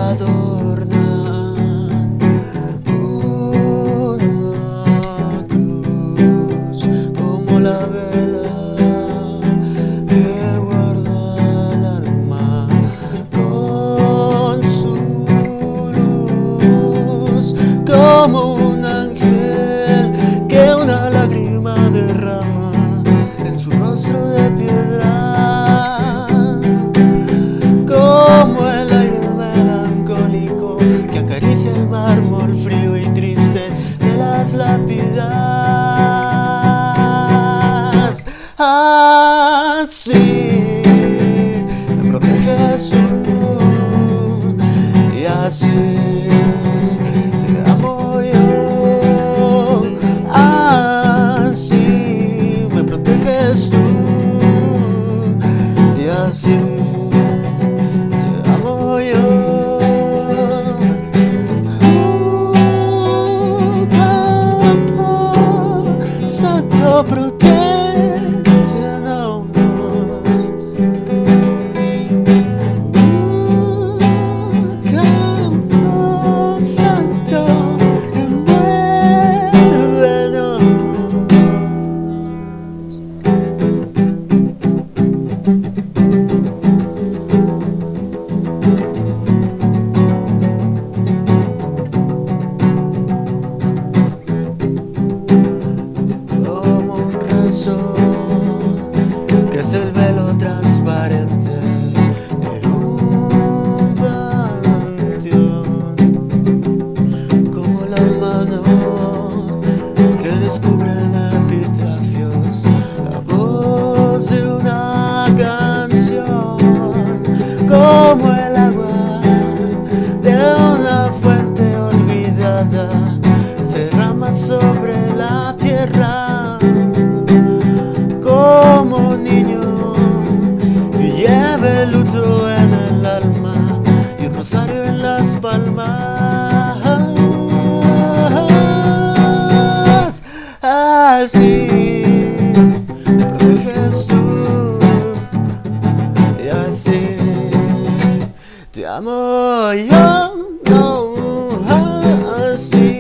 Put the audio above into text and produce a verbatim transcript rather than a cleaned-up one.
adornan una cruz como la vela que guarda el alma con su luz, como un ángel que una lágrima derrama en su rostro de piedra, como el aire melancólico que acaricia el mármol frío y triste de las lápidas. Así me proteges tú y así te amo yo. Así me proteges tú y así te amo yo. Camposanto, protégenos. Camposanto, envuélvenos. Como un rezo, que es el velo transparente de un panteón, como la mano que descubre en epitafios la voz de una canción, como el agua de una fuente olvidada se derrama sobre la tierra, como un niño que lleva el luto en el alma y un rosario en las palmas. Así me proteges tú y así te amo yo. No, así